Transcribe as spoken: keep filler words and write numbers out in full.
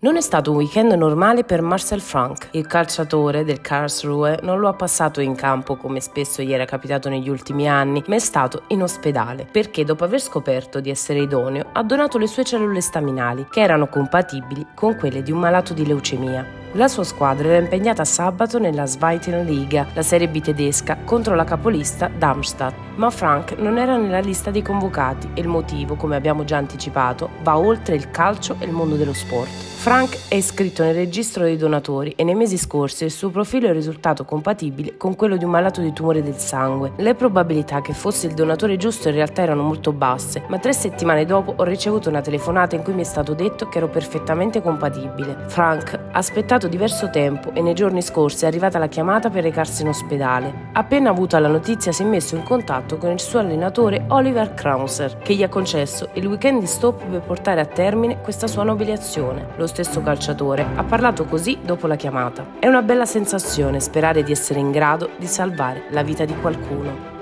Non è stato un weekend normale per Marcel Franck. Il calciatore del Karlsruhe non lo ha passato in campo come spesso gli era capitato negli ultimi anni, ma è stato in ospedale perché dopo aver scoperto di essere idoneo ha donato le sue cellule staminali che erano compatibili con quelle di un malato di leucemia. La sua squadra era impegnata sabato nella Zweite Liga, la Serie B tedesca, contro la capolista Darmstadt, ma Franck non era nella lista dei convocati e il motivo, come abbiamo già anticipato, va oltre il calcio e il mondo dello sport. Franck è iscritto nel registro dei donatori e nei mesi scorsi il suo profilo è risultato compatibile con quello di un malato di tumore del sangue. Le probabilità che fosse il donatore giusto in realtà erano molto basse, ma tre settimane dopo ho ricevuto una telefonata in cui mi è stato detto che ero perfettamente compatibile. Franck ha aspettato diverso tempo e nei giorni scorsi è arrivata la chiamata per recarsi in ospedale. Appena avuta la notizia si è messo in contatto con il suo allenatore Oliver Krauser, che gli ha concesso il weekend di stop per portare a termine questa sua nobile azione. Lo stesso calciatore ha parlato così dopo la chiamata. È una bella sensazione sperare di essere in grado di salvare la vita di qualcuno.